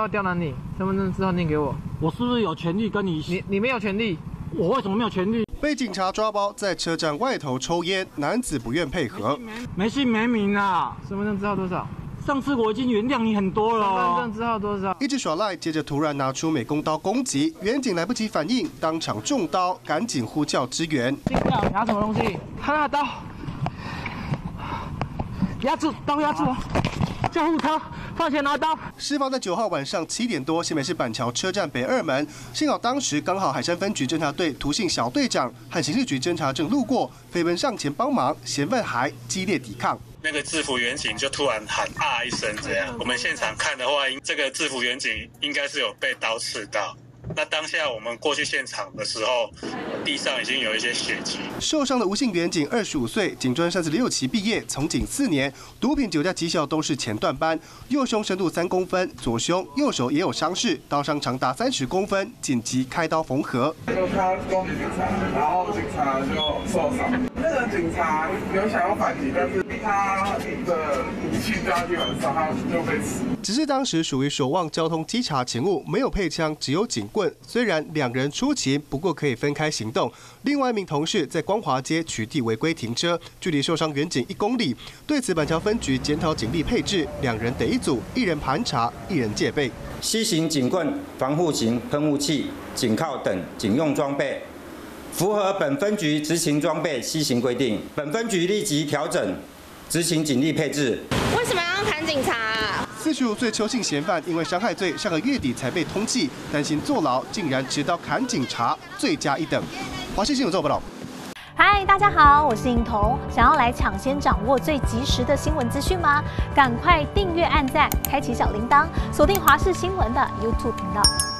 要刁难你，身份证字号念给我。 我是不是有权利跟你？ 你没有权利。 我为什么没有权利？ 被警察抓包，在车站外头抽烟，男子不愿配合。 没姓没名啊！ 身份证字号多少？ 上次我已经原谅你很多了。 身份证字号多少？ 一直耍赖，接着突然拿出美工刀攻击，远警来不及反应，当场中刀，赶紧呼叫支援。 拿什么东西？他拿刀，压住，刀压住我！救护车！放钱拿刀。 事发在9号晚上7点多，新北市板桥车站北2门。幸好当时刚好海山分局侦查队涂姓小队长和刑事局侦查正路过，飞奔上前帮忙，嫌犯还激烈抵抗。 那个制服员警就突然喊啊一声，这样我们现场看的话，这个制服员警应该是有被刀刺到。那当下我们过去现场的时候，地上已经有一些血迹。 受伤的吴姓员警25岁，警专36期毕业，从警4年，毒品、酒驾、绩效都是前段班。右胸深度3公分，左胸、右手也有伤势，刀伤长达30公分，紧急开刀缝合。 就他攻击警察，然后警察就受伤。那个警察有想要反击，但是他的武器抓基本上他就被刺。 只是当时属于守望交通稽查勤务，没有配枪，只有警棍。虽然2人出勤，不过可以分开行动。另外一名同事在光华街取缔违规停车，距离受伤远警1公里。对此，板桥分局检讨警力配置，2人得一组，1人盘查，1人戒备。 C 型警棍、防护型喷雾器、警铐等警用装备，符合本分局执勤装备 C 型规定。本分局立即调整执勤警力配置。 为什么要砍警察 ？45岁邱姓嫌犯因为伤害罪，上个月底才被通缉，担心坐牢，竟然持刀砍警察，罪加一等。华视新闻报道。 嗨，大家好，我是颖彤。想要来抢先掌握最及时的新闻资讯吗？赶快订阅、按赞、开启小铃铛，锁定华视新闻的 YouTube 频道。